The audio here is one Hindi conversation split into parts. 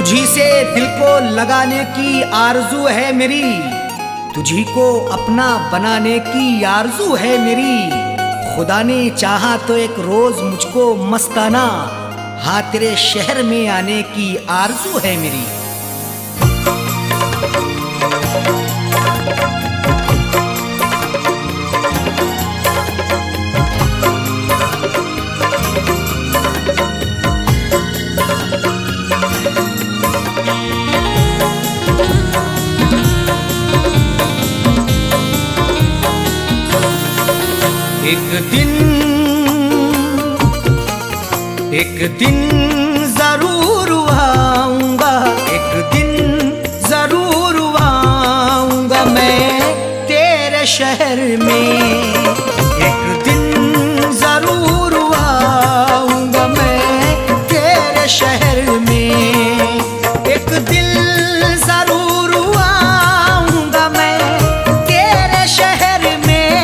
तुझी से दिल को लगाने की आरजू है मेरी, तुझी को अपना बनाने की आरजू है मेरी। खुदा ने चाहा तो एक रोज मुझको मस्ताना, हाँ तेरे शहर में आने की आरजू है मेरी। एक दिन जरूर आऊंगा, एक दिन जरूर आऊंगा मैं तेरे शहर में। एक दिन जरूर आऊंगा मैं तेरे शहर में। एक दिन जरूर आऊंगा मैं तेरे शहर में।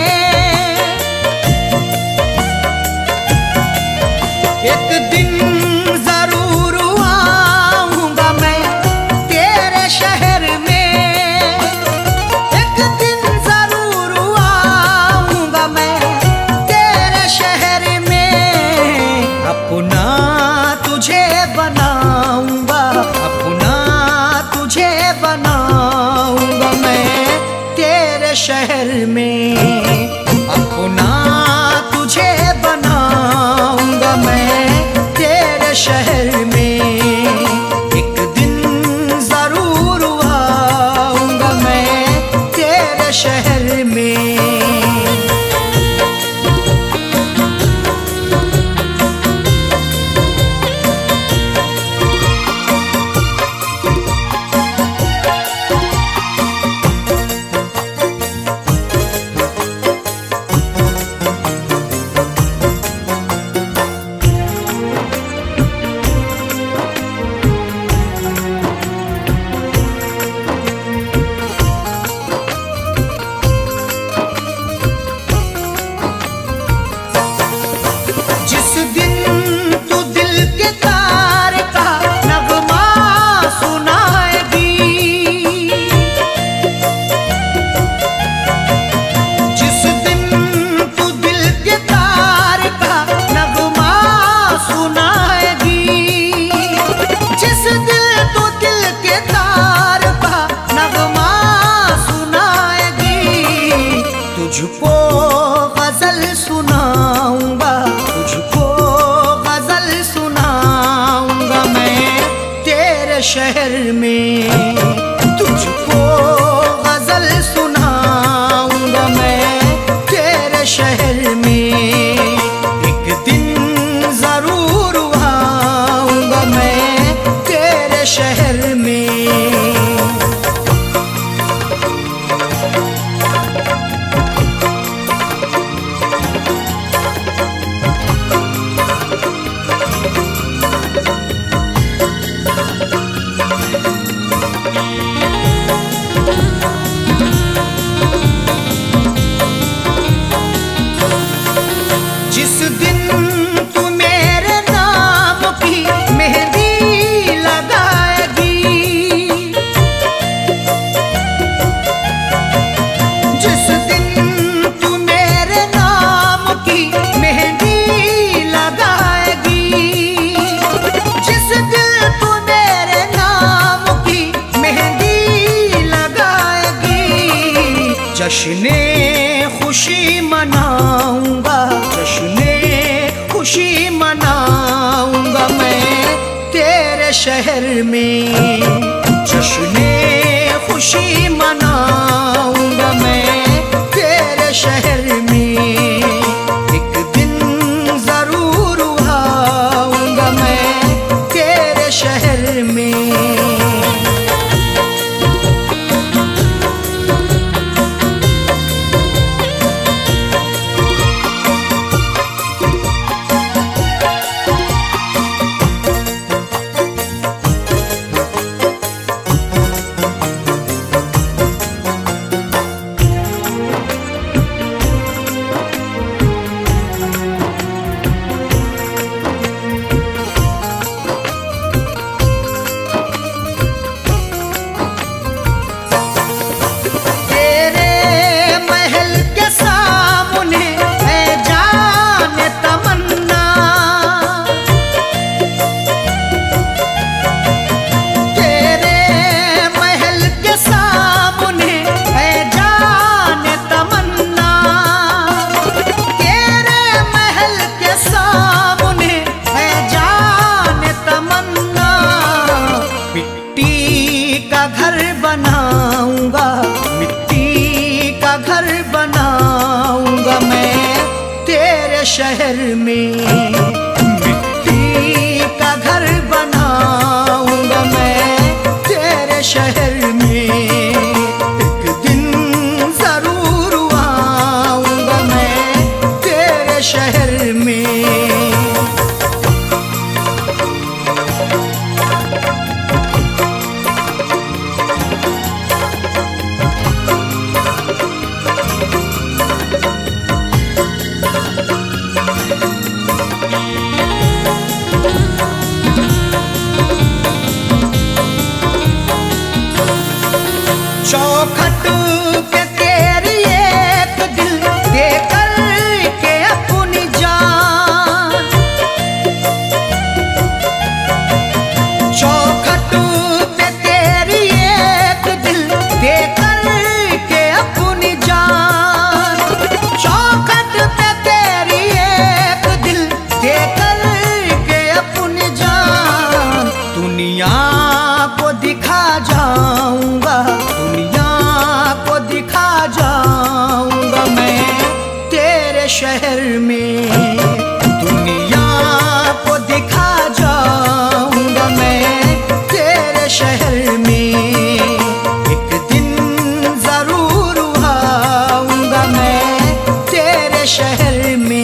एक दिन जरूर आऊंगा मैं तेरे शहर में। एक दिन जरूर आऊंगा मैं तेरे शहर में। अपना तुझे बनाऊंगा, अपना तुझे बनाऊंगा मैं तेरे शहर में। अपना तुझे बनाऊंगा मैं तेरे शहर में। एक दिन जरूर आऊंगा मैं तेरे शहर में। तुझको गजल सुनाऊंगा, तुझको गजल सुनाऊंगा मैं तेरे शहर में। तुझको गजल सुनाऊंगा मैं तेरे शहर में। एक दिन जरूर आऊंगा मैं तेरे शहर में। जिस दिन तू मेरे नाम की मेहंदी लगाएगी, जिस दिन तू मेरे नाम की मेहंदी लगाएगी, जिस दिन तू मेरे नाम की मेहंदी लगाएगी, जश्ने खुशी मनाऊंगा, जश्ने खुशी मनाऊंगा मैं तेरे शहर में। जश्ने खुशी मनाऊंगा मैं तेरे शहर में। एक दिन जरूर आऊंगा मैं तेरे शहर में। का घर बनाऊंगा, मिट्टी का घर बनाऊंगा मैं तेरे शहर में। मिट्टी का घर बनाऊंगा मैं तेरे शहर में। एक दिन जरूर आऊंगा मैं तेरे शहर में। चौखट पे तेरी एक दिल दे कर के अपनी जान, चौखट पे तेरी एक दिल दे कर के अपनी जान, चौखट पे तेरी एक दिल दे कर के अपनी जान। दुनिया को दिखा जाऊंगा, दुनिया को दिखा जाऊंगा मैं तेरे शहर में। दुनिया को दिखा जाऊंगा मैं तेरे शहर में। एक दिन जरूर आऊंगा मैं तेरे शहर में।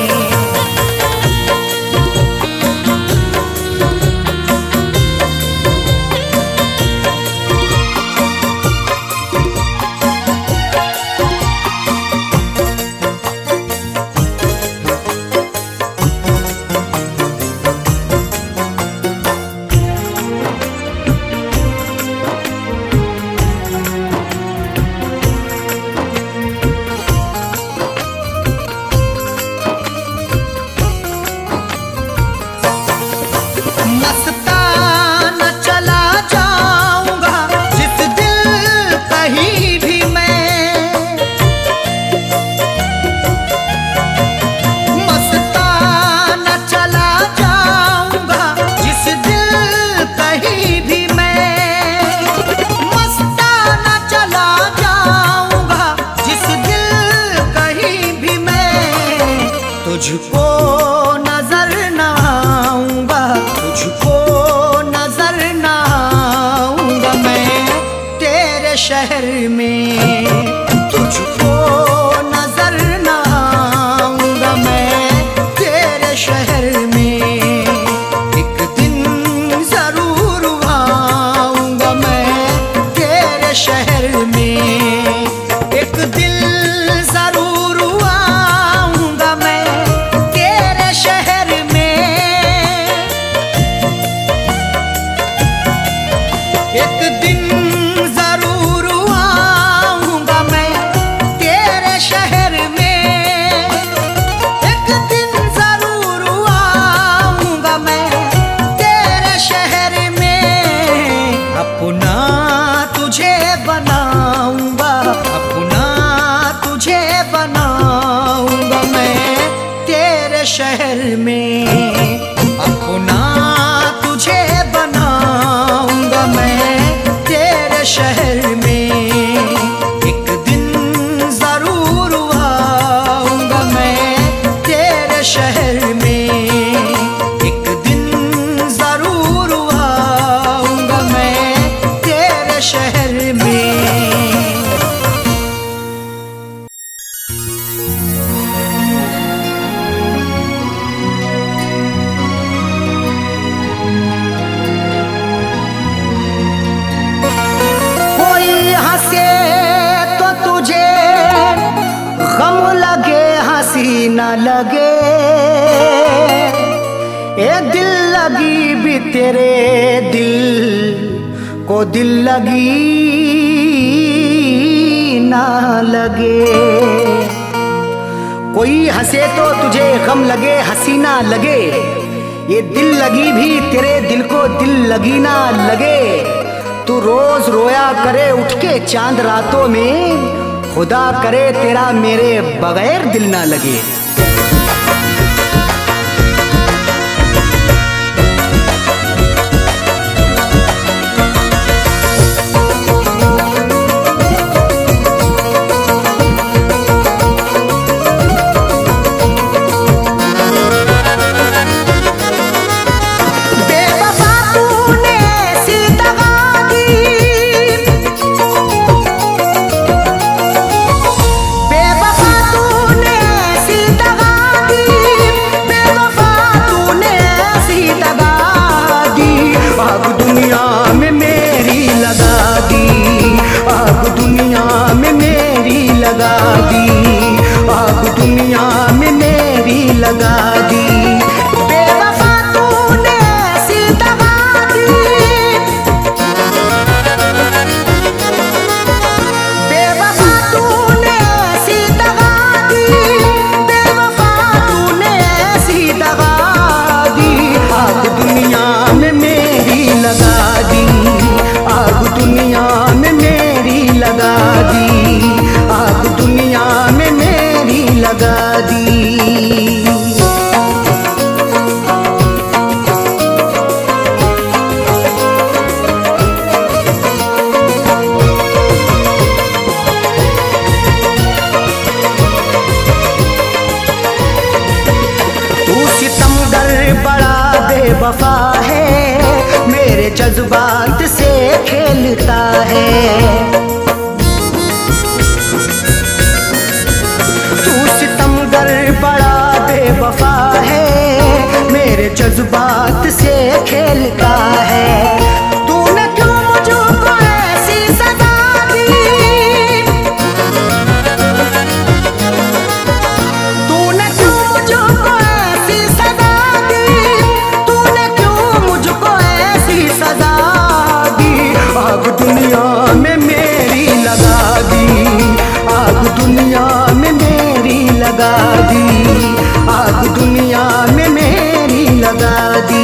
मस्ताना चला जाऊंगा जिस दिल कहीं भी मैं, मस्ताना चला जाऊंगा जिस दिल कहीं भी मैं, मस्ताना चला जाऊंगा जिस दिल कहीं भी मैं। तुझको नजर न आऊंगा, तुझको नजर न आऊंगा मैं तेरे शहर में। तुझको नजर न आऊंगा मैं तेरे शहर में। एक दिन जरूर आऊंगा मैं तेरे शहर में। एक दिल जरूर आऊंगा मैं तेरे शहर में। एक दिन जरूर आऊंगा मैं तेरे शहर में। एक दिन जरूर आऊंगा मैं तेरे शहर में। अपना तुझे बनाऊंगा, अपना तुझे बनाऊंगा मैं तेरे शहर में। अपना तुझे बनाऊंगा मैं तेरे शहर में। एक दिन जरूर आऊंगा मैं तेरे शहर में। एक दिन जरूर आऊंगा मैं तेरे शहर में। कोई हंसे तो तुझे गम लगे, हंसी न लगे। ए दिल लगी भी तेरे दिल को दिल लगी ना लगे। कोई हंसे तो तुझे गम लगे, हंसी ना लगे। ये दिल लगी भी तेरे दिल को दिल लगी ना लगे। तू रोज रोया करे उठ के चांद रातों में, खुदा करे तेरा मेरे बगैर दिल ना लगे। खेलता है। तू सितमगर बड़ा बेवफा है, मेरे जज्बात से खेलता है। तूने क्यों मुझको ऐसी सजा दी, तूने क्यों मुझको ऐसी सजा दी, तूने क्यों मुझको ऐसी सजा दी। आग दुनिया में मेरी लगा दी, आग दुनिया में मेरी लगा दी, आग दुनिया में मेरी लगा दी।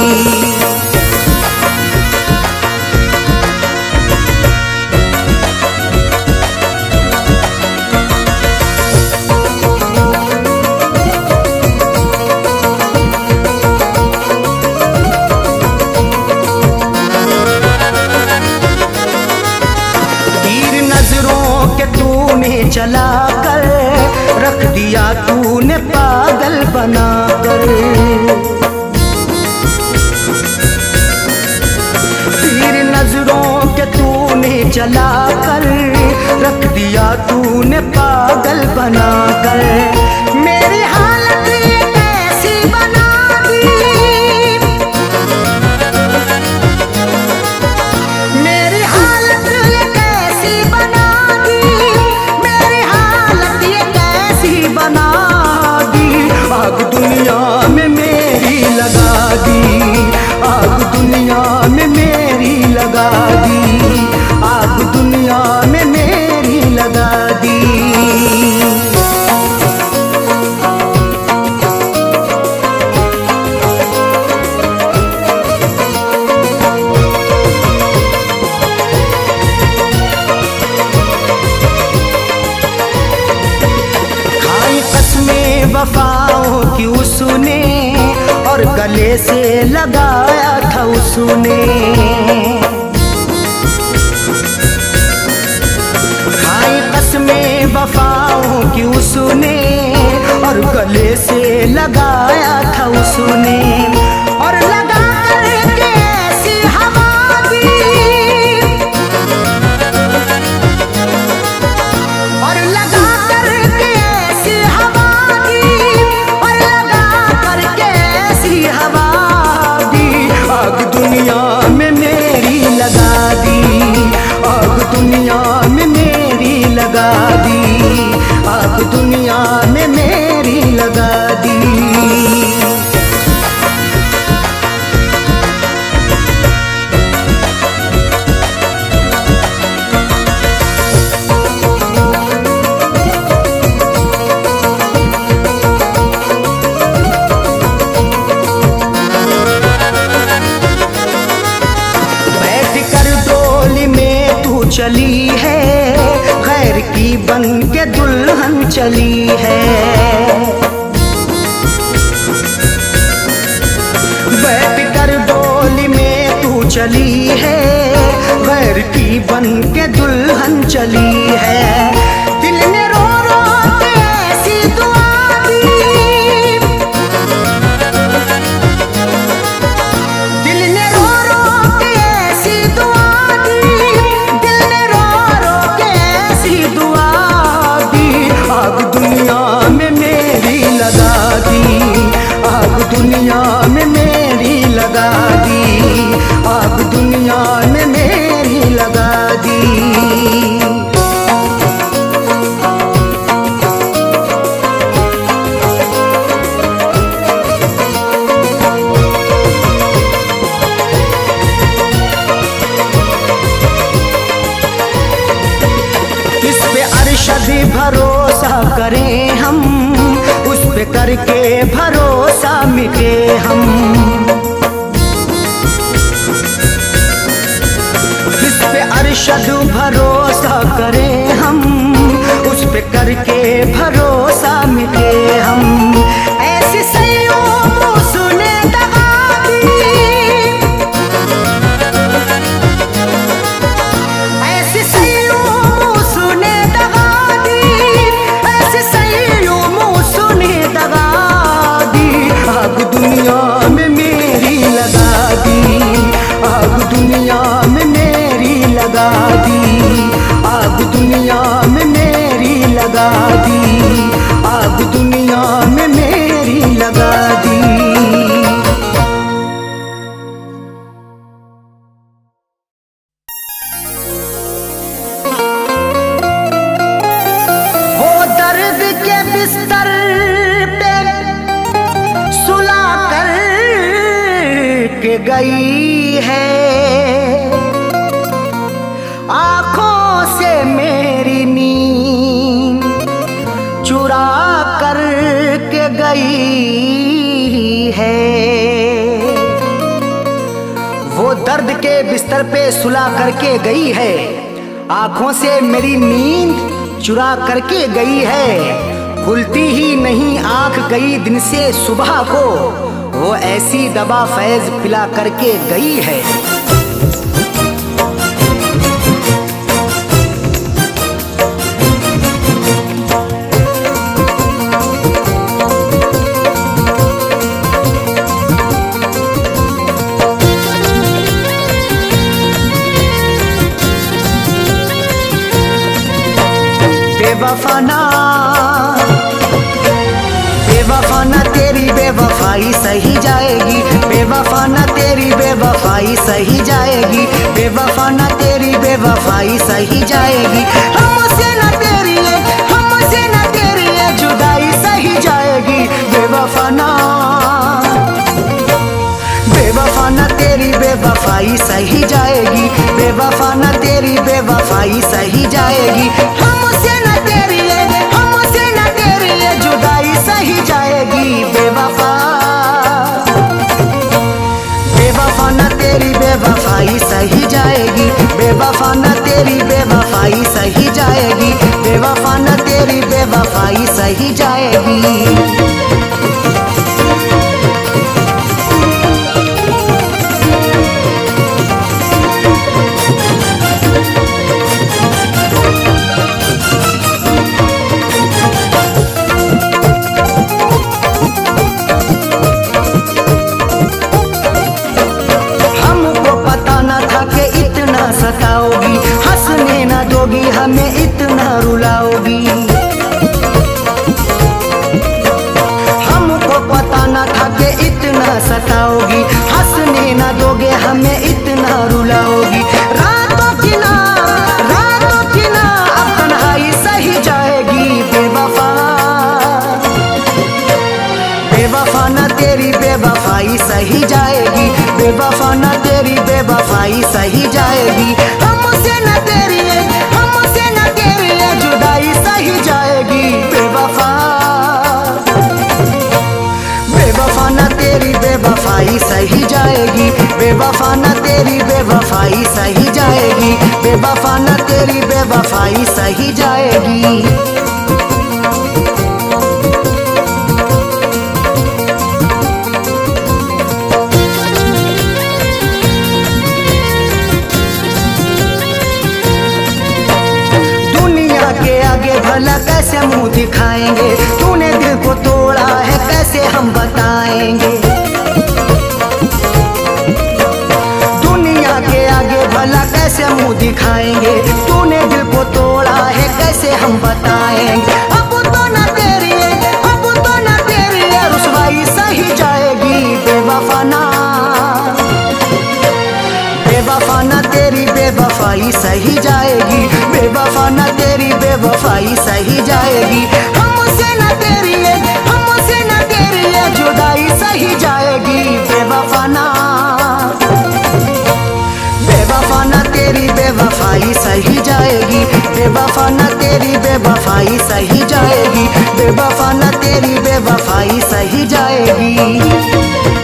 तीर नजरों के तूने चला कर रख दिया, तूने पागल बनाकर। तीर नजरों के तूने चला कर रख दिया, तूने पागल बनाकर। मेरी हालत ये कैसी बना दी, मेरी हालत ये कैसी बना दी, मेरी हालत ये कैसी बना दी। आग दुनिया में मेरी लगा दी, आग दुनिया में मेरी लगा दी, आग दुनिया में मेरी लगा दी। खाई कसमें वफाओं की उसने, और गले से लगाया था उसने। खाई कसमें वफाओं की उसने, और गले से लगाया था उसने। और लगा करके ऐसी हवा दी, और लगा करके ऐसी हवा दी, और लगा करके ऐसी हवा दी। आग दुनिया में मेरी लगा दी, आग दुनिया में मेरी लगा दी, आग दुनिया में मेरी लगा दी। चली है गैर की बन के दुल्हन चली है। बैठ कर डोली में तू चली है, गैर की बन के दुल्हन चली है। दिल ने रो रो के ऐसी दुआ दी, दिल ने रो रो के ऐसी दुआ दी, आग दुनिया में मेरी लगा दी, आग दुनिया में मेरी लगा दी, आग दुनिया में मेरी लगा दी। इस पे अरशद भरोसा करें हम, उस पे करके भरोसा मिटे हम। इस पे अरशद भरोसा करें हम, उस पे करके भरोसा मिटे हम। ऐसी सैयों सुने दगा दी, ऐसी सैयों सुने दगा दी, ऐसी सैयों सुने दगा दी। आग दुनिया में मेरी लगा दी, आग दुनिया में मेरी बिस्तर पे सुला कर के गई है, आंखों से मेरी नींद चुरा कर के गई है। वो दर्द के बिस्तर पे सुला करके गई है, आंखों से मेरी नींद चुरा करके गई है। खुलती ही नहीं आंख कई दिन से सुबह को, वो ऐसी दवा फैज पिला करके गई है। बेवफाना बेवफाना तेरी बेवफाई सही जाएगी, बेवफाना तेरी बेवफाई सही जाएगी, बेवफाना तेरी बेवफाई सही जाएगी। हमसे ना तेरी है, हमसे ना तेरी है जुदाई सही जाएगी। बेवफाना बेवफाना तेरी बेवफाई सही जाएगी, बेवफाना तेरी बेवफाई सही जाएगी। हमसे ना तेरी है, हमसे ना तेरी है जुदाई सही जाएगी। बेवफा बेवफाना तेरी बेवफाई सही जाएगी, बेवफाना तेरी बेवफाई सही जाएगी, बेवफाना तेरी बेवफाई सही जाएगी। सताओगी, हंसने ना दोगी, हमें इतना रुलाओगी। हमको पता ना था कि इतना सताओगी, हंसने ना दोगे, हमें इतना रुलाओगी। रातों की ना अब तन्हाई सही जाएगी। बेवफा बेवफाना तेरी बेवफाई सही जाएगी, बेवफाना तेरी बेवफाई सही जाएगी। हमसे न तेरी है, हमसे न तेरी है जुदाई सही जाएगी। बेवफा बेवफाना तेरी बेवफाई सही जाएगी, बेवफाना तेरी बेवफाई सही जाएगी, बेवफाना तेरी बेवफाई सही जाएगी। भला कैसे मुंह दिखाएंगे, तूने दिल को तोड़ा है कैसे हम बताएंगे। दुनिया के आगे भला कैसे मुंह दिखाएंगे, तूने दिल को तोड़ा है कैसे हम बताएंगे। अब तो ना तेरी है, अब तो ना तेरी है रुसवाई सही जाएगी। बेवफाना बेवफाना तेरी बेवफाई सही जाएगी, बेवफाना तेरी बेवफाई सही जाएगी। हमसे ना तेरी है, हमसे ना तेरी है जुदाई सही जाएगी। बेवफाना बेवफाना तेरी बेवफाई सही जाएगी, बेवफाना तेरी बेवफाई सही जाएगी, बेवफाना तेरी बेवफाई सही जाएगी।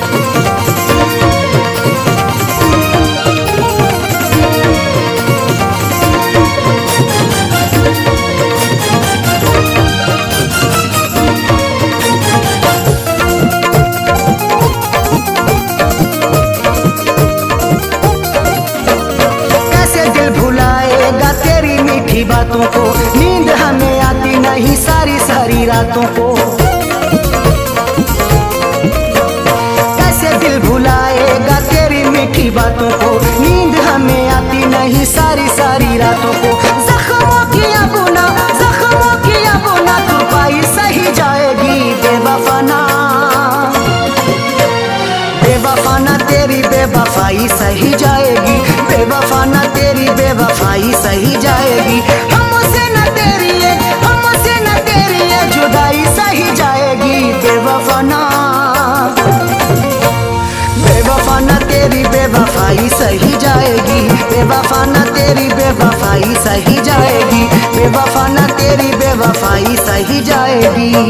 बातों को नींद हमें आती नहीं सारी सारी रातों को। कैसे दिल भुलाएगा तेरी मीठी बातों को, नींद हमें आती नहीं सारी सारी रातों को। जख्मों की अबुना तुरपाई सही जाएगी। बेवफाना बेवफाना तेरी बेवफाई सही जाएगी, बेवफाना तेरी बेवफाई सही जाएगी। हमसे न तेरी है, हमसे न तेरी है जुदाई तेरी बेवफाई सही जाएगी, बेवफा ना तेरी बेवफाई सही जाएगी, बेवफा ना तेरी बेवफाई सही जाएगी।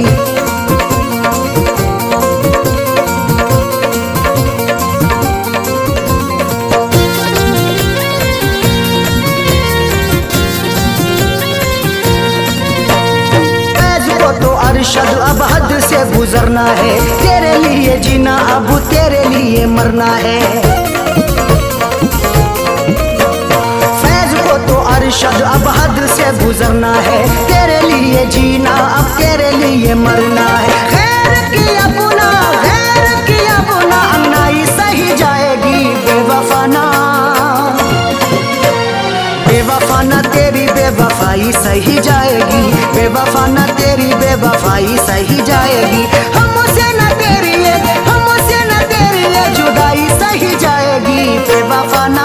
अरशद अब हद से गुजरना है, तेरे लिए जीना अब तेरे लिए मरना है। फैज को तो अरशद अब हद से गुजरना है, तेरे लिए जीना अब तेरे लिए मरना है। खैर किया बुना, खैर किया बुना, अन्नाई सही जाएगी, बेवफा ना, बेवफा ना तेरी बेवफाई सही जाएगी, बेवफा ना तेरी बेवफाई सही जाएगी। हमसे ना तेरी ये, हमसे ना तेरी ये जुदाई सही जाएगी, बेवफा ना,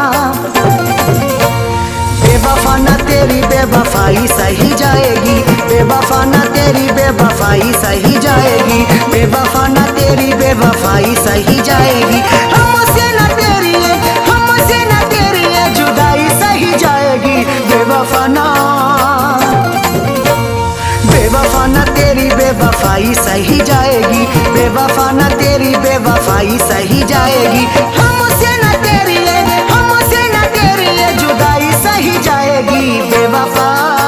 बेवफा ना तेरी बेवफाई सही जाएगी, बेवफा ना तेरी बेवफाई सही जाएगी, बेवफा ना तेरी बेवफाई सही जाएगी। हमसे ना तेरी ये, हमसे ना तेरी ये जुदाई सही जाएगी, बेवफा ना, बेवफा ना तेरी बेवफाई सही जाएगी, बेवफा ना तेरी बेवफाई सही जाएगी। हमसे ना तेरी ये, हमसे ना तेरी ये जुदाई सही जाएगी, बेवफा,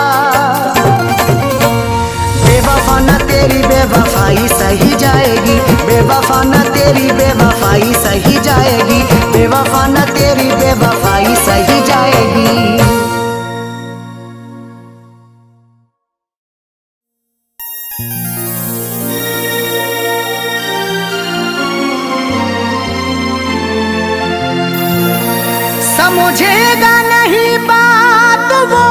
बेवफा ना तेरी बेवफाई सही जाएगी, बेवफा ना तेरी बेवफाई सही जाएगी, बेवफा ना तेरी बेवफाई सही जाएगी। समझेगा नहीं बात वो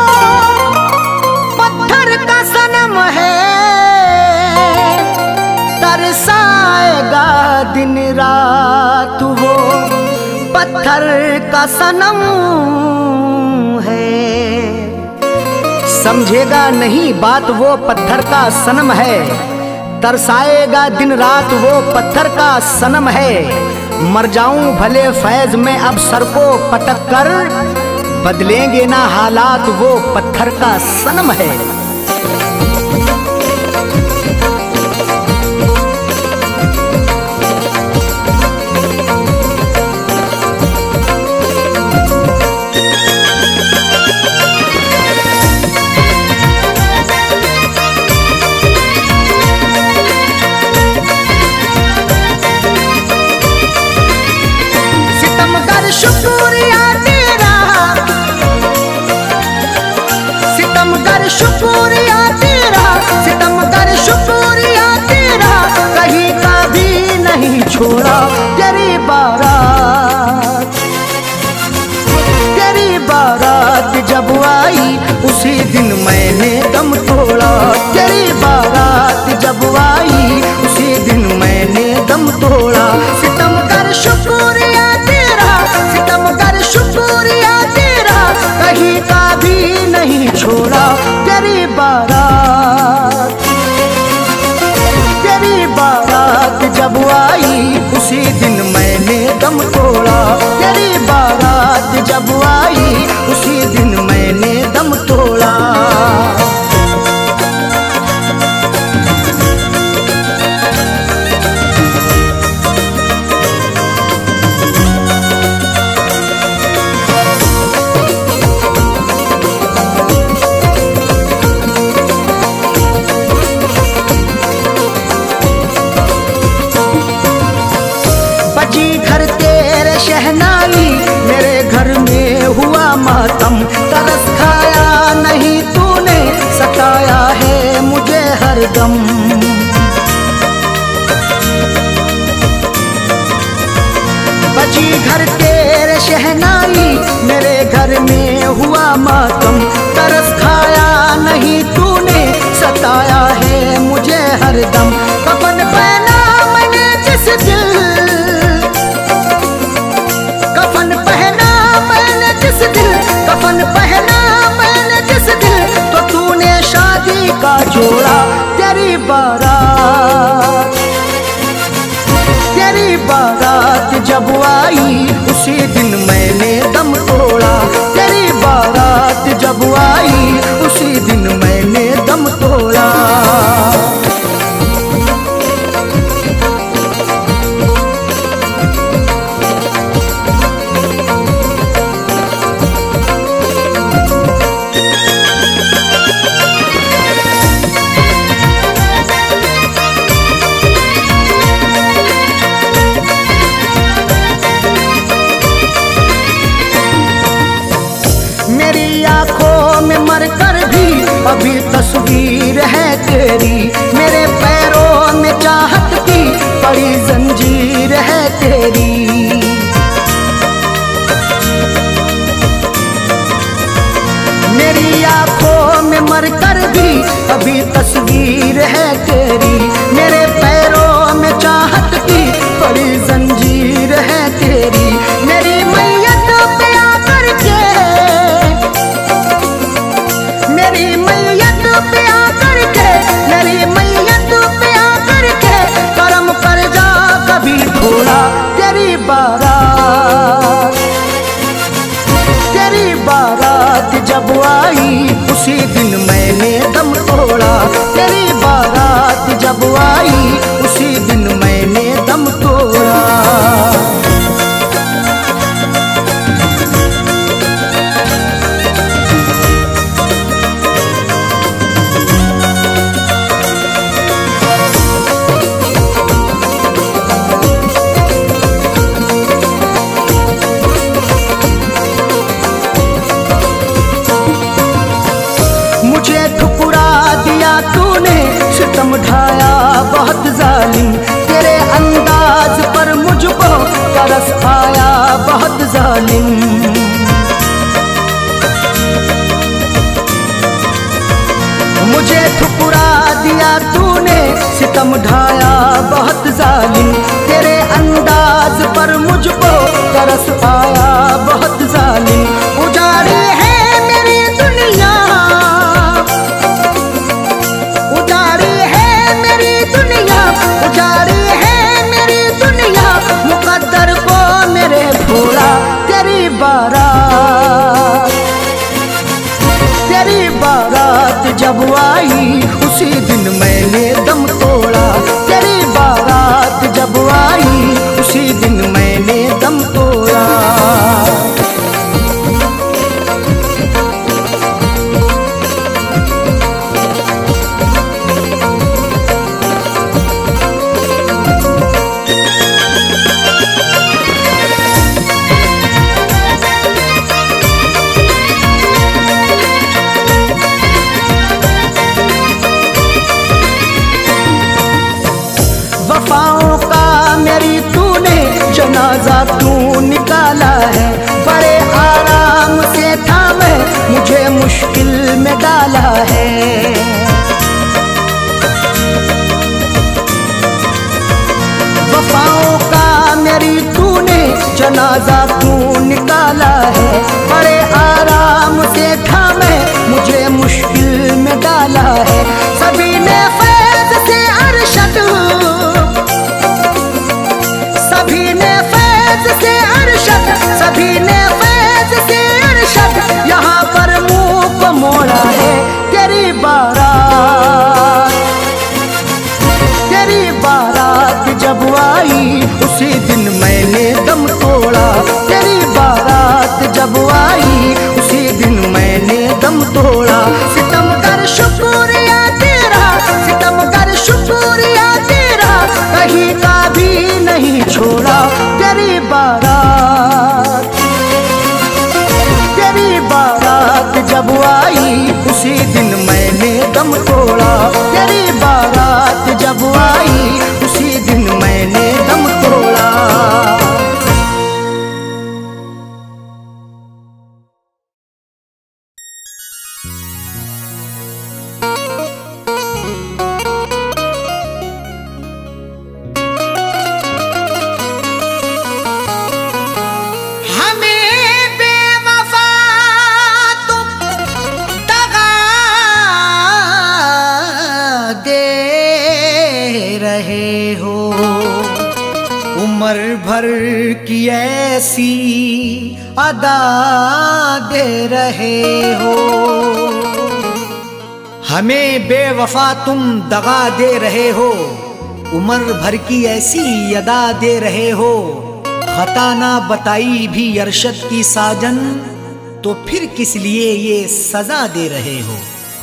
पत्थर का सनम है, तरसाएगा दिन रात वो पत्थर का सनम है। समझेगा नहीं बात वो पत्थर का सनम है, तरसाएगा दिन रात वो पत्थर का सनम है। मर जाऊं भले फैज में अब सर को पटक कर, बदलेंगे ना हालात वो पत्थर का सनम है। शुक्रिया तेरा, सितमगर शुक्रिया तेरा, सितमगर शुक्रिया तेरा, कहीं का भी नहीं छोड़ा तेरी बारात, तेरी बारात जब आई उसी दिन मैंने दम तोड़ा, तेरी बारात जब आई उसी दिन मैंने दम तोड़ा। सितमगर शुक्रिया तेरा, सितमगर शुक्रिया तेरा, कहीं का भी नहीं छोड़ा तेरी बारात, तेरी बारात जब आई उसी दिन मैंने दम तोड़ा, तेरी बारात जब आई उसी दिन मैंने दम तोड़ा। शहनाई मेरे घर में हुआ मातम, तरस खाया नहीं तूने, सताया है मुझे हरदम। बजी घर तेरे शहनाई मेरे घर में हुआ मातम, तरस खाया नहीं तूने, सताया है मुझे हरदम। कफन पहना मैंने जिस दिल, कफन पहना मैंने जिस दिल, कफन पहना मैंने जिस दिल, तो तूने शादी का जोड़ा तेरी बारात, तेरी बारात जब आई उसी दिन मैंने दम तोड़ा। तेरी बारात जब आई उसी दिन मैंने दम तोड़ा। मेरी आंखों में मरकर भी अभी तस्वीर है तेरी। मेरे पैरों में चाहत की बड़ी जंजीर है तेरी। मेरी आंखों में मरकर भी अभी तस्वीर है तेरी। मेरे पैरों में चाहत की बड़ी जंजीर है तेरी। मेरी मैयत पे आकर के, मेरी मैयत पे आकर के, मेरी मैयत पे आकर के करम कर जा कभी थोड़ा। तेरी बारात, तेरी बारात जब आई उसी दिन मैंने दम तोड़ा। तेरी बारात जब आई उसी दिन मैंने दम तोड़ा। मुझे ठुकरा दिया तूने, सितम ढाया बहुत जालिम। तेरे अंदाज पर मुझको तरस आया बहुत जालिम। मुझे ठुकरा दिया तूने, सितम ढाया बहुत जालिम। तेरे अंदाज पर मुझको तरस आया बहुत जालिम। उजाड़ी है मेरी दुनिया, उजाड़ी है मेरी दुनिया, उजाड़ी है मेरी दुनिया, मुकद्दर को मेरे भोला। तेरी बारात, तेरी बारात जब आई उसी दिन मैंने दम तोड़ा। तेरी बारात जब आई उसी दिन मैंने दम तोड़ा। वफाओं का मेरी तूने जनाजा तू निकाला है। बड़े आराम से था मैं, मुझे मुश्किल में डाला है। वफाओं का मेरी तूने जनाजा तू निकाला है। बड़े आराम से था मैं, मुझे मुश्किल में डाला है। सभी ने फैज़ से अरशद, सभी ने फैज़ से अरशद, सभी ने फैज़ से अरशद यहाँ पर मुंह को मोड़ा है। तेरी बारात, तेरी बारात जब आई उसी दिन मैंने दम तोड़ा। तेरी बारात जब आई उसी दिन मैंने दम तोड़ा। सितम कर शुक्रिया तेरा, सितम कर शुक्रिया तेरा, कहीं का भी नहीं छोड़ा। तेरी बारात, तेरी बारात जब आई उसी दिन मैंने दम तोड़ा। तेरी बारात जब आई उसी दिन मैंने दम तोड़ा। उम्र भर की ऐसी अदा दे रहे हो, हमें बेवफा तुम दगा दे रहे हो, उम्र भर की ऐसी अदा दे रहे हो। खता ना बताई भी अरशद की साजन, तो फिर किस लिए ये सजा दे रहे हो।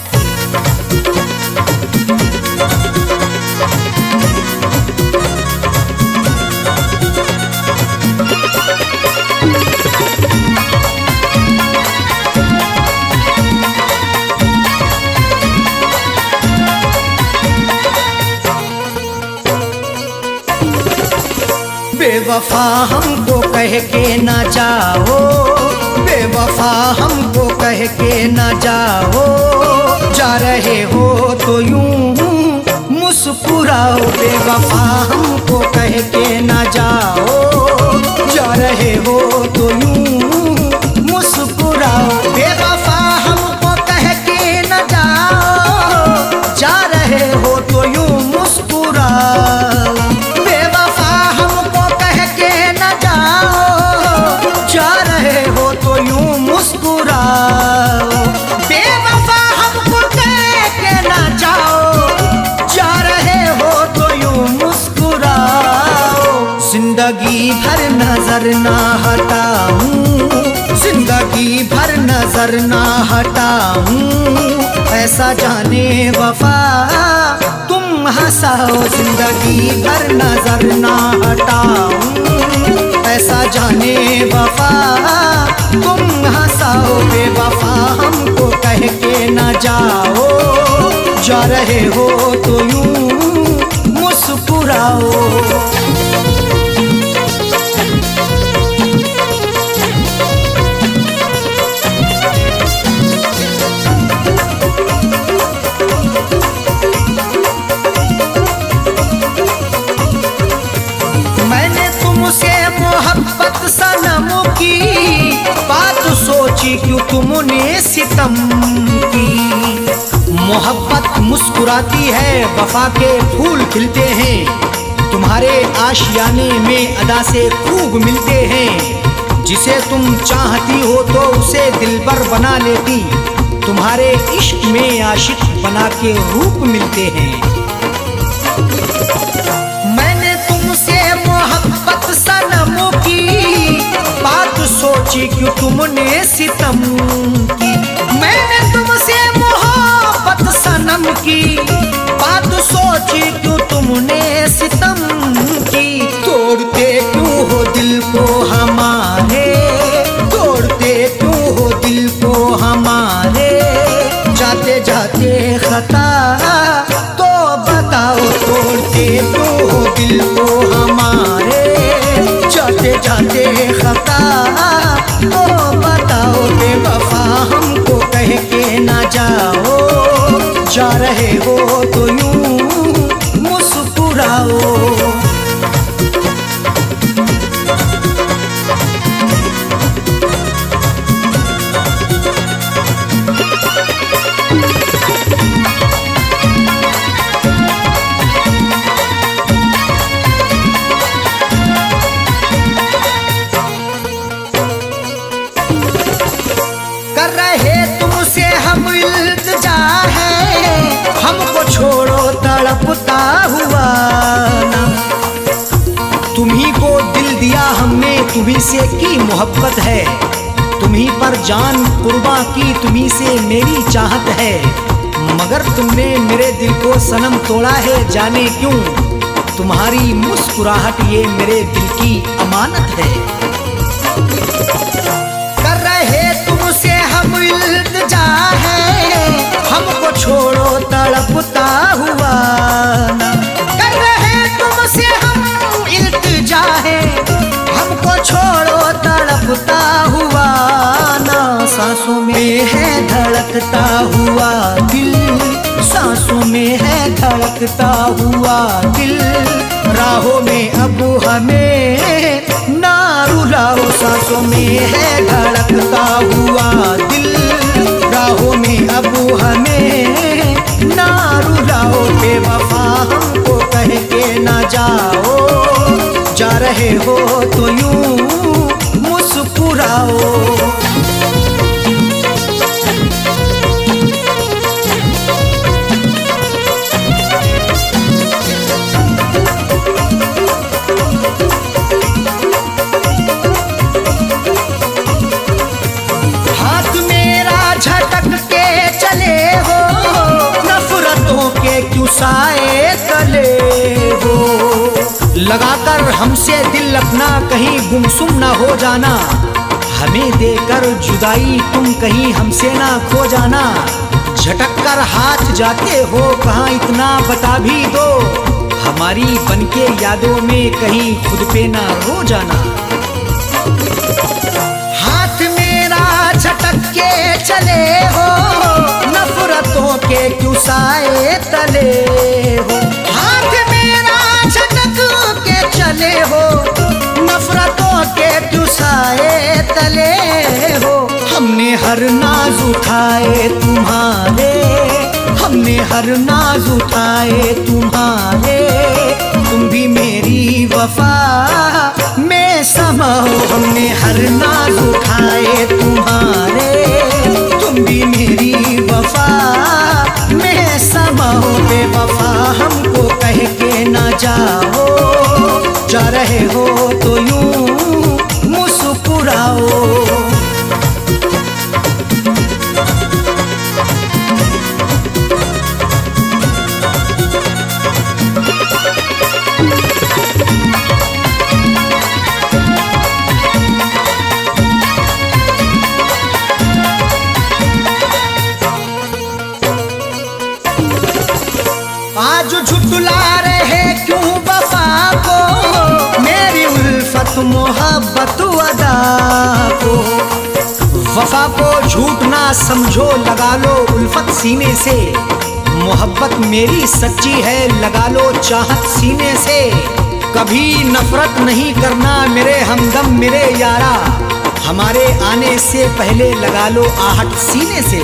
बेवफा हमको कह के ना जाओ, बेवफा हमको कह के ना जाओ, जा रहे हो तो यूं मुस्कुराओ। बेवफा हमको कह के ना जाओ, जा रहे हो तो यूं मुस्कुराओ। बेवफा हमको कह के ना जाओ, जा रहे हो तो यूं मुस्कुराओ। बेवफा हमको कह के ना जाओ, जा रहे हो तो यूं मुस्कुराओ। जिंदगी भर नजर ना हटाऊं, जिंदगी भर नजर ना हटाऊं, ऐसा जाने वफा तुम हंसाओ। जिंदगी भर नजर ना हटाऊं, ऐसा जाने वफा तुम हंसाओ। बेवफा हमको कह के ना जाओ, जा रहे हो तो यूं मुस्कुराओ। मैंने तुमसे मोहब्बत सनम की बात सोची, क्यों तुमने सितम की। मोहब्बत मुस्कुराती है, वफा के फूल खिलते हैं, तुम्हारे आशियाने में अदा से खूब मिलते हैं। जिसे तुम चाहती हो तो उसे दिलबर बना लेती, तुम्हारे इश्क में आशिक बना के रूप मिलते हैं। मैंने तुमसे मोहब्बत सनम की बात सोची, क्यों तुमने सितम की। मैंने तुमसे मोहब्बत सनम की बात सोची, क्यों तुमने सितम की। तोड़ते क्यों हो दिल को हमारे, तोड़ते क्यों हो दिल को हमारे, जाते जाते खता तो बताओ। तोड़ते क्यों हो दिल को हमारे, जाते जाते खता तो बताओ। बेवफा हमको कह के ना जाओ, जा रहे हो तो यूं मुस्कुराओ। कर रहे तुमसे हम इल्तिजा है, हमको छोड़ो तड़पता हुआ ना। तुम्ही को दिल दिया हमने, तुम्ही से की मोहब्बत है, तुम्ही पर जान कुर्बां की, तुम्ही से मेरी चाहत है। मगर तुमने मेरे दिल को सनम तोड़ा है, जाने क्यों। तुम्हारी मुस्कुराहट ये मेरे दिल की अमानत है। कर रहे तुमसे हम इल्तिजा है, हमको छोड़ो तड़पता हुआ ना। कर रहे तुमसे हम इल्तिजा है, हमको छोड़ो तड़पता हुआ ना। सांसों में है धड़कता हुआ दिल, सांसों में है धड़कता हुआ दिल। राहों में अब हमें ना रुलाओ, सांसों में है धड़कता हुआ दिल। राहों में अब हमें ना रुलाओ। बेवफा हमको कह के ना जाओ, जा रहे हो तो यूं झटक के चले हो, नफरतों के क्यों साए तले हो। लगाकर हमसे दिल अपना कहीं गुमसुम ना हो जाना, हमें देकर जुदाई तुम कहीं हमसे ना खो जाना। झटक कर हाथ जाते हो कहाँ इतना बता भी दो, हमारी बनके यादों में कहीं खुद पे ना रो जाना। हाथ मेरा झटक के चले हो, नफरतों के क्यों साए तले हो। हाथ मेरा झटक के चले हो, नफरतों के क्यों साए तले हो। हमने हर नाज उठाए तुम्हारे, हमने हर नाज उठाए तुम्हारे, तुम भी मेरी वफा में समा हो। हमने हर नाज उठाए तुम्हारे, तुम भी मेरी वफा में समा हो। बेवफा हमको कह के ना जाओ, जा रहे हो तो यूं मुस्कुराओ। आज झुठला रहे क्यों वफा को, मेरी उल्फत मोहब्बत अदा को। वफा को झूठ ना समझो, लगा लो उल्फत सीने से। मोहब्बत मेरी सच्ची है, लगा लो चाहत सीने से। कभी नफरत नहीं करना मेरे हमदम मेरे यारा, हमारे आने से पहले लगा लो आहट सीने से।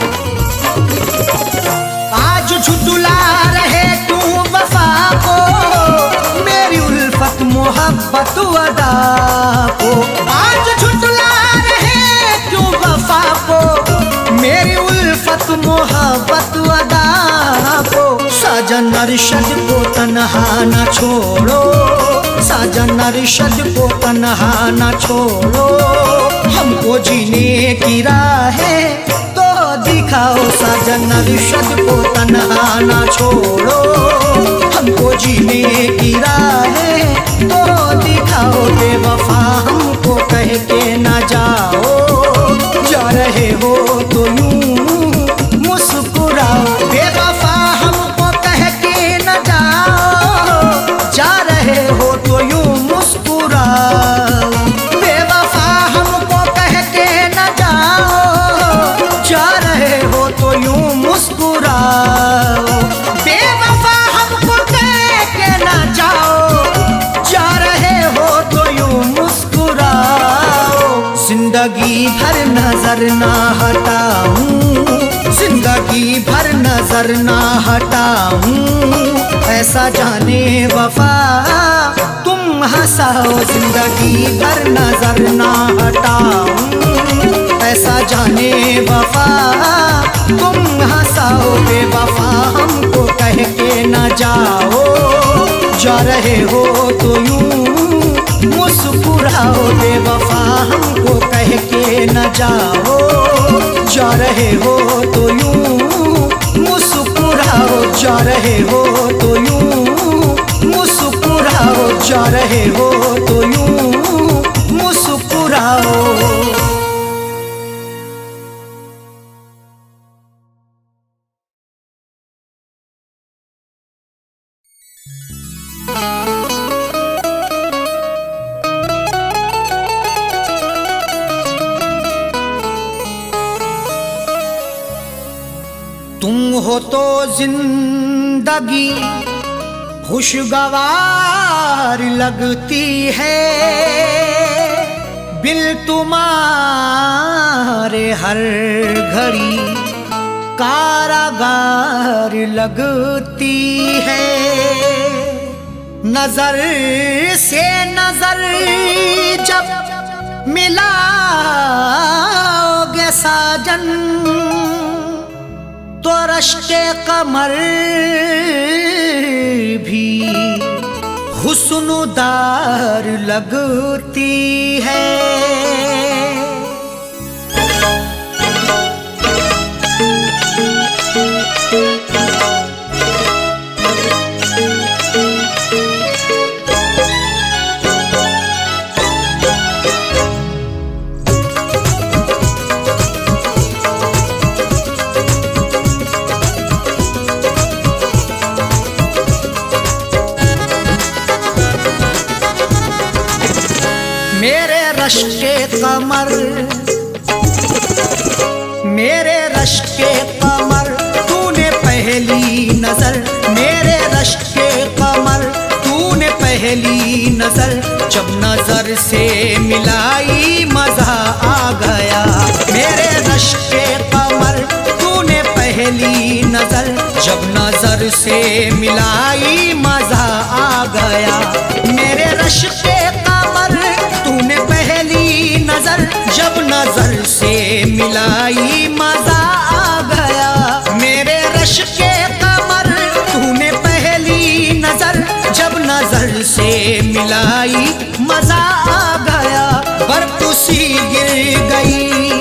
आज झुठला रहे तू वफा को, मेरी उल्फत मोहब्बत अदा को। आज झुठला रहे तू वफा को, मेरी उल्फत मोहब्बत अदा को। साजन अरशद को तन्हा न छोड़ो, साजन अरशद को तन्हा न छोड़ो। हमको जीने की राहें तो दिखाओ, साजन अरशद को तन्हा न छोड़ो। हमको जीने की राहें तो दिखाओ। बेवफा हमको कह के न जाओ, जा रहे हो तो यूं मुस्कुराओ। बेवफा हमको कह के न जाओ, जा रहे हो तो यूं मुस्कुराओ। बेवफा हमको कह के न जाओ, जा रहे हो तो यूं मुस्कुराओ। बेवफा हमको कह के न जाओ, जा रहे हो तो यूं मुस्कुराओ। जिंदगी भर नजर ना हटाऊं, जिंदगी भर नजर ना हटाऊं। ऐसा जाने वफा तुम हंसाओ, जिंदगी भर नजर ना हटाऊं। ऐसा जाने वफा तुम हंसाओ। बेवफा हमको कह के न जाओ, जा रहे हो तो यूं मुस्कुराओ। बेवफा हमको कह के न जाओ, जा रहे हो तो यूं मुस्कुराओ। जा रहे हो तो यूं मुस्कुराओ, जा रहे हो तो यूं मुस्कुराओ। तुम हो तो जिंदगी खुशगवार लगती है, बिल तुम्हारे हर घड़ी कारागार लगती है। नजर से नजर जब मिलाओगे साजन, तो रश्के कमर भी हुस्नुदार लगती है। कमर, मेरे रश के कमर तूने पहली नजर, मेरे रश के कमर तूने पहली नजर, जब नजर से मिलाई मजा आ गया। मेरे रश के कमर तूने पहली नजर, जब नजर से मिलाई मजा आ गया। मेरे रश के कमर तूने पहली नजर, जब नजर से मिलाई मजा आ गया। मेरे रश के कमर तूने पहली नजर, जब नजर से मिलाई मजा आ गया। बर्फ सी गिर गई,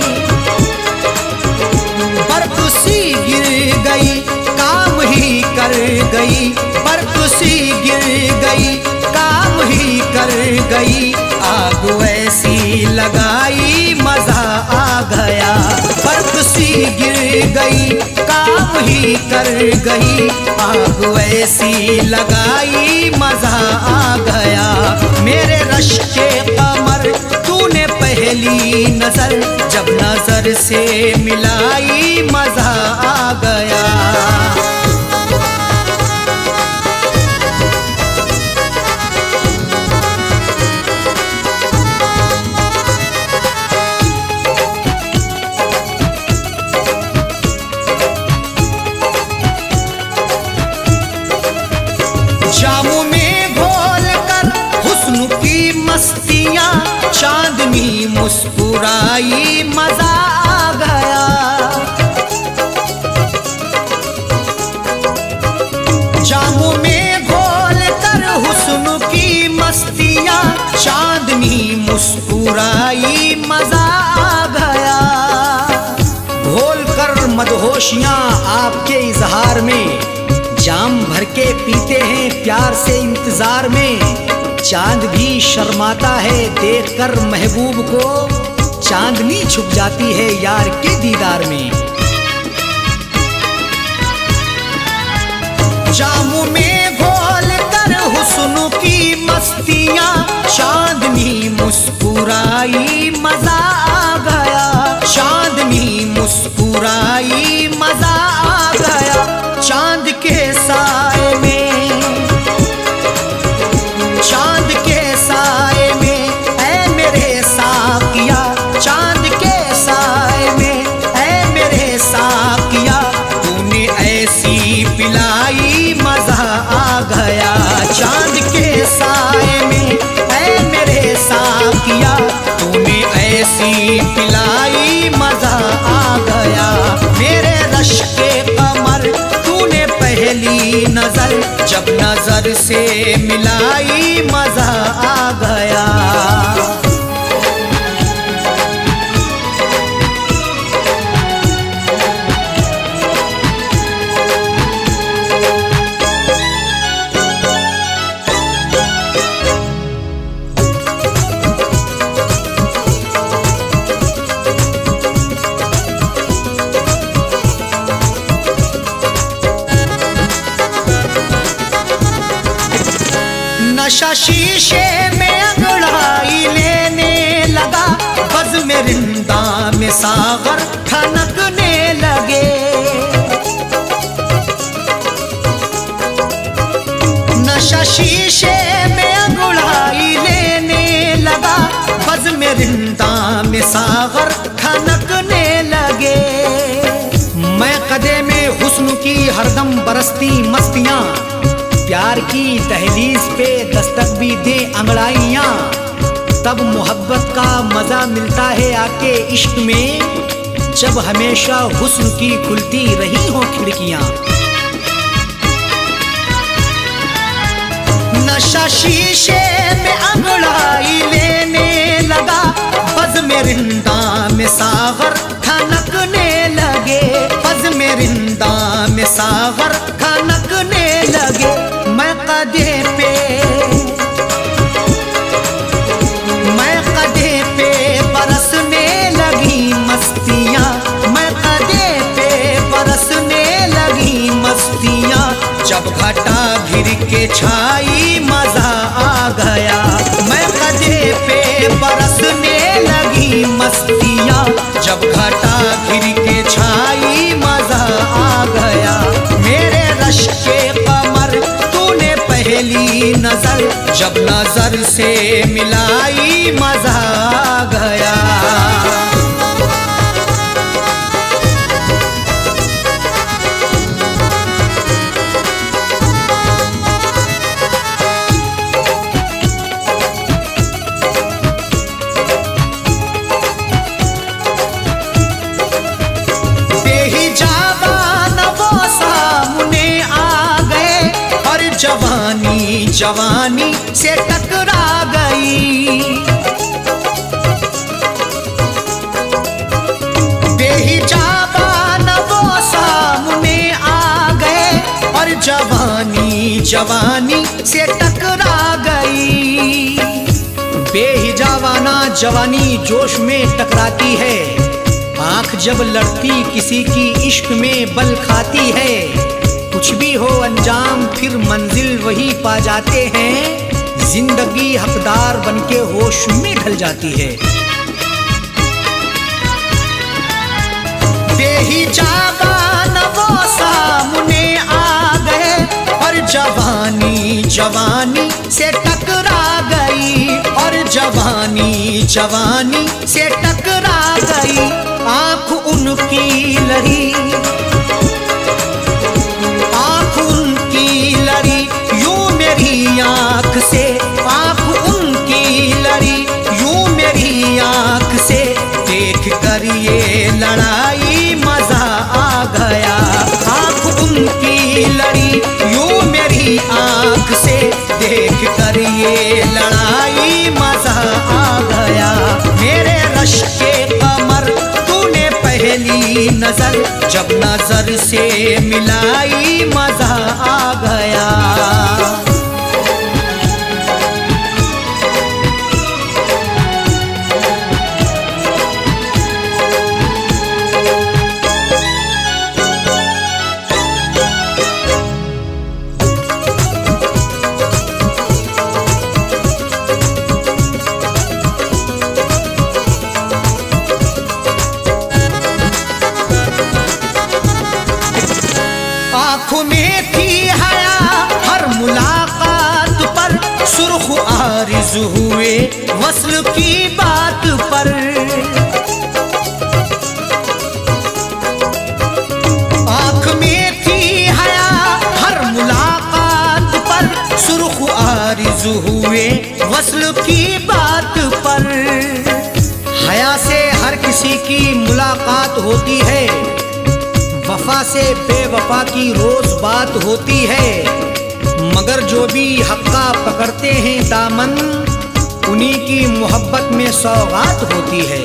बर्फ सी गिर गई, काम ही कर गई, बर्फ सी गिर गई, काम ही कर गई। आग ऐसी लगाई मजा आ गया, बर्फ सी गिर गई, काम ही कर गई। आग ऐसी लगाई मजा आ गया। मेरे रश के कमर तूने पहली नजर, जब नजर से मिलाई मजा आ गया। जामों में घोल कर हुस्न की मस्तियां, चांदनी मुस्कुराई मजा आ गया। जामों में घोल कर हुस्न की मस्तियां, चांदनी मुस्कुराई मजा आ गया। घोल कर मदहोशियां आपके इजहार में, जाम भर के पीते हैं प्यार से इंतजार में। चांद भी शर्माता है देखकर महबूब को, चांदनी छुप जाती है यार के दीदार में। जामों में घोल कर हुस्न की मस्तियां, चांदनी मुस्कुराई मजा आ गया। चांदनी मुस्कुराई मजा आ गया। चांद के साए में, चांद के साए में ऐ मेरे साकिया, चांद के साए में ऐ मेरे साकिया, तूने ऐसी पिलाई मजा आ गया। चांद के साए में ऐ मेरे साकिया, तूने ऐसी पिलाई मजा आ गया। मेरे रश के कमर तूने पहली नजर, जब नजर से मिलाई मजा आ गया। नशा शीशे में अंगड़ाई लेने लगा, बज़ में रिंदा में सागर ठनकने लगे। नशा शीशे में अंगड़ाई लेने लगा, बज़ में रिंदा में सागर ठनकने लगे। मैं कदे में हुस्न की हरदम बरसती मस्तियां, प्यार की दहलीज पे दस्तक भी दे अंगड़ाइयां, तब मोहब्बत का मजा मिलता है आके इश्क में, जब हमेशा हुस्न की खुलती रही हो खिड़कियां। नशा शीशे में अंगड़ाई लेने लगा, बज़ में रिंदा में सागर ठनकने लगे। बज़ में रिंदा में सागर ठनकने लगे। मैं कदे पे, मैं कदे पे बरसने लगी मस्तियां, मैं कदे पे बरसने लगी मस्तियां, जब घटा घिर के छाई मजा आ गया। मैं कदे पे बरसने लगी जब घटा घिर के छाई मजा आ गया। मेरे रश के कमर तूने पहली नजर जब नजर से मिलाई मजा आ गया। जवानी जवानी से टकरा गई, बेहिजाबान वो सामने आ गए और जवानी जवानी से टकरा गई। बेहिजाबाना जवानी जोश में टकराती है, आंख जब लड़ती किसी की इश्क में बल खाती है। कुछ भी हो अंजाम फिर मंजिल वही पा जाते हैं, जिंदगी हकदार बनके होश में ढल जाती है। बेहिजाबान वो सामने आ गए और जवानी जवानी से टकरा गई और जवानी जवानी से टकरा गई। आंख उनकी लड़ी आंख से, आंख उनकी लड़ी यूं मेरी आंख से, देख कर ये लड़ाई मजा आ गया। आंख उनकी लड़ी यूं मेरी आंख से, देख कर ये लड़ाई मजा आ गया। मेरे रश के कमर तूने पहली नजर जब नजर से मिलाई मजा आ गया। आँखों में थी हया हर मुलाकात पर, सुर्ख आरिज़ हुए वस्ल की बात पर। आँख में थी हया हर मुलाकात पर, सुर्ख आरिज़ हुए वस्ल की बात पर। हया से हर किसी की मुलाकात होती है, वफा से बेवफा की रोज बात होती है। मगर जो भी हक्का पकड़ते हैं दामन, उन्हीं की मोहब्बत में सौगात होती है।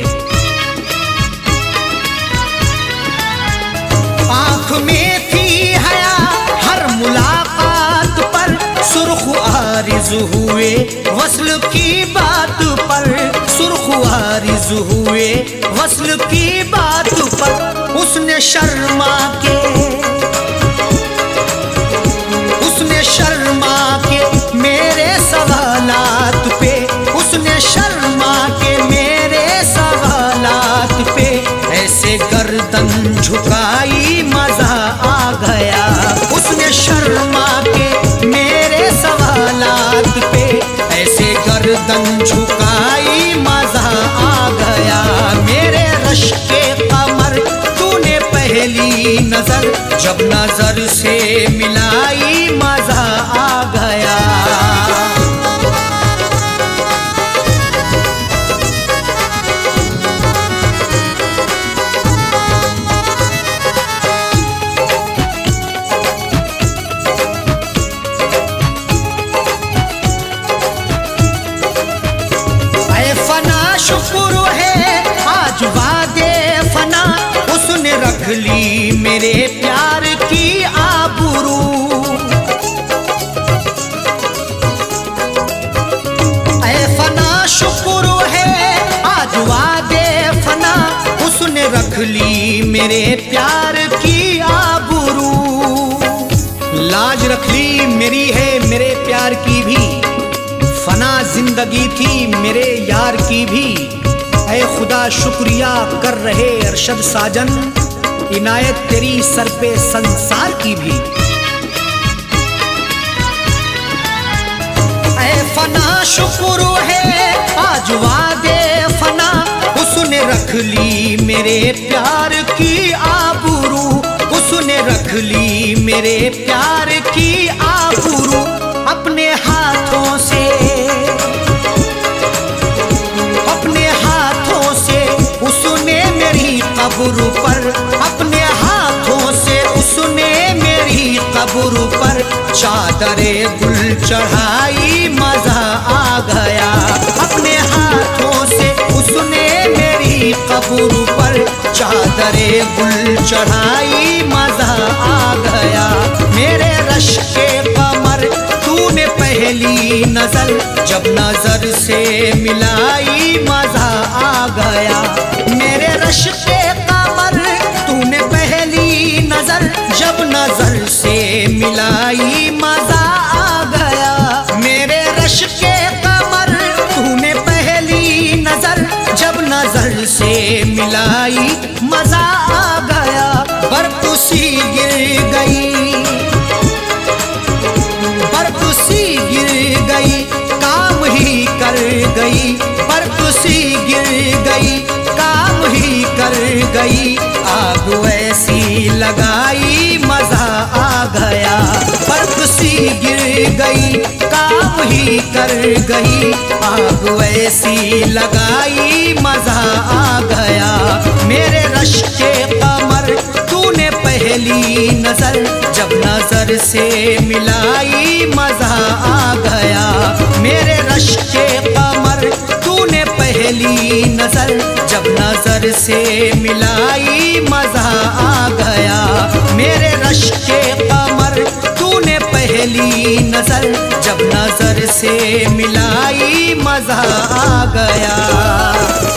आँख में थी हया हर मुलाकात पर, सुर्ख आरिज़ हुए वस्ल की बात पर, सुर्ख आरिज़ हुए वस्ल की बात पर। उसने शर्मा के, उसने शर्मा के मेरे सवालात पे, उसने शर्मा के मेरे सवालात पे, ऐसे गर्दन झुकाई मजा आ गया। उसने शर्मा के मेरे सवालात पे, ऐसे गर्दन झुकाई मजा आ गया। मेरे रश के कमर तूने पहली नजर जब नजर से मिलाई मजा आ गया। शुक्र है आज वादे फना, उसने रख ली मेरे प्यार की आबरू। ऐ फना शुक्र है आज वादे फना, उसने रख ली मेरे प्यार की आबरू। लाज रख ली मेरी है मेरे प्यार की भी, फना जिंदगी थी मेरे यार की भी। ऐ खुदा शुक्रिया कर रहे अरशद साजन, इनायत तेरी सर पे संसार की भी। ऐ फना शुक्र है आज वादे फना, उसने रख ली मेरे प्यार की आबरू, उसने रख ली मेरे प्यार की आबरू। अपने हाथों से, अपने हाथों से उसने मेरी कब्र पर, अपने हाथों से उसने मेरी कब्र पर चादरे गुल चढ़ाई, मजा आ गया। अपने हाथों से उसने मेरी कब्र पर चादरे गुल चढ़ाई, मजा आ गया। मेरे रश के कमर तूने पहली नजर जब नजर से मिलाई, मजा आ गया। मेरे रश के कमर तूने पहली नजर जब नजर से मिलाई, मजा आ गया। मेरे रश के कमर तूने पहली नजर जब नजर से मिलाई, मजा आ गया। बर्फ सी गिर गई, बर्फ सी गिर गई, काम ही कर गई। बर्फ सी गिर गई, काम ही कर गई। आग ऐसी लगाई, मजा आ गया। बर्फ सी गिर गई, काम ही कर गई। आग ऐसी लगाई, मजा आ गया। मेरे रश के कमर तूने पहली नजर जब नजर से मिलाई, मजा आ गया। मेरे रश के कमर तूने पहली नजर जब नजर से मिलाई, मजा आ गया। मेरे रश के कमर तूने पहली नजर जब नजर से मिलाई, मजा आ गया।